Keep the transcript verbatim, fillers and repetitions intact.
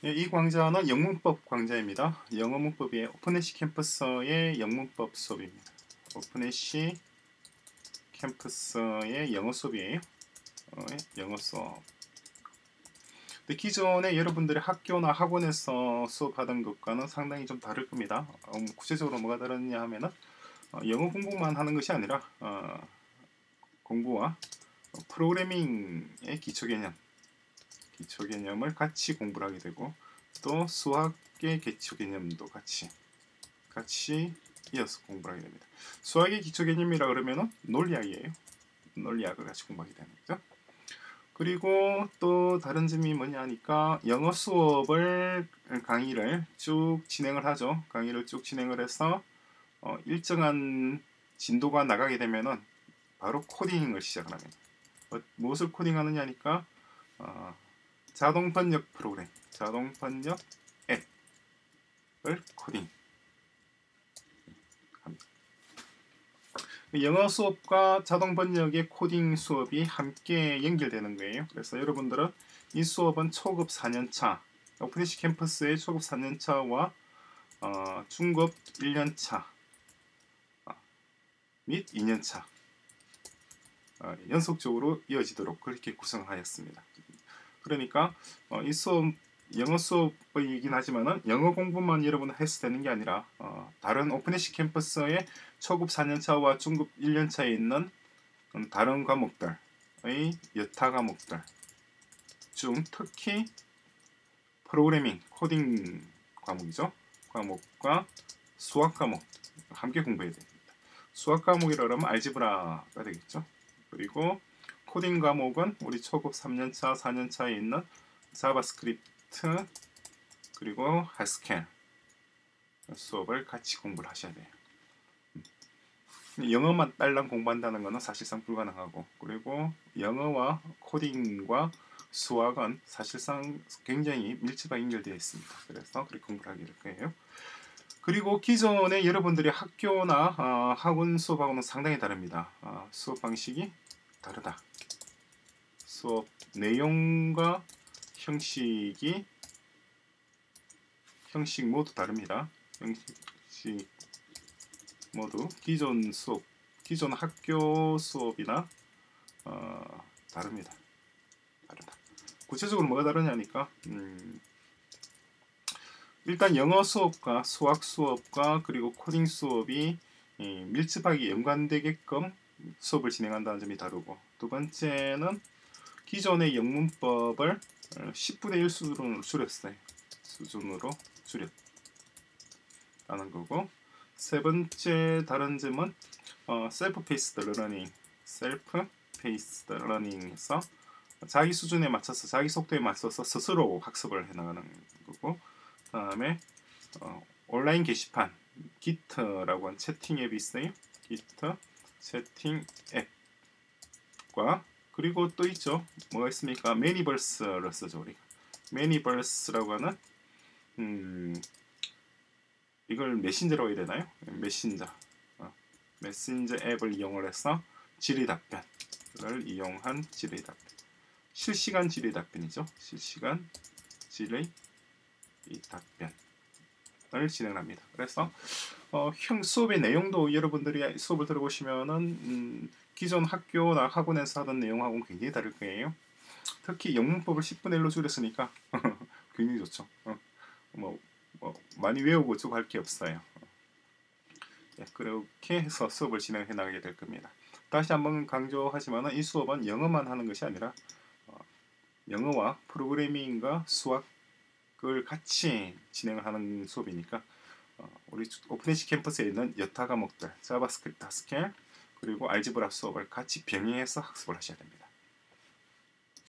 네, 이 강좌는 영문법 강좌입니다. 영어 문법의 오픈에시 캠퍼스의 영문법 수업입니다. 오픈에시 캠퍼스의 영어 수업이에요. 어, 영어 수업. 근데 기존에 여러분들의 학교나 학원에서 수업하던 것과는 상당히 좀 다를 겁니다. 어, 구체적으로 뭐가 다르냐 하면은 어, 영어 공부만 하는 것이 아니라 어, 공부와 프로그래밍의 기초 개념, 기초 개념을 같이 공부를 하게 되고 또 수학의 기초 개념도 같이 같이 이어서 공부를 하게 됩니다. 수학의 기초 개념이라 그러면은 논리학이에요. 논리학을 같이 공부하게 되는 거죠. 그리고 또 다른 점이 뭐냐 하니까 영어 수업을 강의를 쭉 진행을 하죠. 강의를 쭉 진행을 해서 어, 일정한 진도가 나가게 되면은 바로 코딩을 시작을 합니다. 어, 무엇을 코딩하느냐 하니까 어, 자동 번역 프로그램, 자동 번역 앱을 코딩 합니다. 영어 수업과 자동 번역의 코딩 수업이 함께 연결되는 거예요. 그래서 여러분들은 이 수업은 초급 사 년차, 오픈에시 캠퍼스의 초급 사 년차와 어, 중급 일 년차 및 이 년차 어, 연속적으로 이어지도록 그렇게 구성하였습니다. 그러니까 어, 이 수업 영어 수업이긴 하지만은 영어 공부만 여러분은 해서 되는 게 아니라 어, 다른 오픈에시 캠퍼스의 초급 사 년차와 중급 일 년차에 있는 음, 다른 과목들의 여타 과목들 중 특히 프로그래밍, 코딩 과목이죠. 과목과 수학 과목 함께 공부해야 됩니다. 수학 과목이라 그러면 알지브라가 되겠죠. 그리고 코딩 과목은 우리 초급 삼 년차, 사 년차에 있는 자바스크립트 그리고 하스켈 수업을 같이 공부를 하셔야 돼요. 영어만 딸랑 공부한다는 것은 사실상 불가능하고 그리고 영어와 코딩과 수학은 사실상 굉장히 밀접하게 연결되어 있습니다. 그래서 그렇게 공부를 하게 될 거예요. 그리고 기존에 여러분들이 학교나 어, 학원 수업하고는 상당히 다릅니다. 어, 수업 방식이 다르다. 수업 내용과 형식이 형식 모두 다릅니다. 형식 모두 기존 수업, 기존 학교 수업이나 어, 다릅니다. 다르다. 구체적으로 뭐가 다르냐니까 음, 일단 영어 수업과 수학 수업과 그리고 코딩 수업이 이, 밀접하게 연관되게끔 수업을 진행한다는 점이 다르고 두 번째는 기존의 영문법을 십분의 일 수준으로 줄였어요. 수준으로 줄였다는 거고 세 번째 다른 점은 어, 셀프 페이스드 러닝, 셀프 페이스드 러닝에서 자기 수준에 맞춰서 자기 속도에 맞춰서 스스로 학습을 해나가는 거고 다음에 어, 온라인 게시판 기트라고 하는 채팅 앱이 있어요. 기트 채팅 앱과 그리고 또 있죠. 뭐가 있습니까? 매니버스를 쓰죠. 우리가 매니버스라고 하는 음, 이걸 메신저라고 해야 되나요? 메신저 어, 메신저 앱을 이용을 해서 질의 답변을 이용한 질의 답변 실시간 질의 답변이죠. 실시간 질의 답변을 진행합니다. 그래서 어, 형 수업의 내용도 여러분들이 수업을 들어보시면은 음, 기존 학교나 학원에서 하던 내용하고는 굉장히 다를 거예요. 특히 영문법을 십분의 일로 줄였으니까 굉장히 좋죠. 어, 뭐, 뭐 많이 외우고 쭉 할 게 없어요. 네, 그렇게 해서 수업을 진행해 나가게 될 겁니다. 다시 한번 강조하지만 이 수업은 영어만 하는 것이 아니라 어, 영어와 프로그래밍과 수학을 같이 진행을 하는 수업이니까 어, 우리 오픈에시 캠퍼스에 있는 여타 과목들 자바스크립트, 하스켈 그리고 알지브라 수업을 같이 병행해서 학습을 하셔야 됩니다.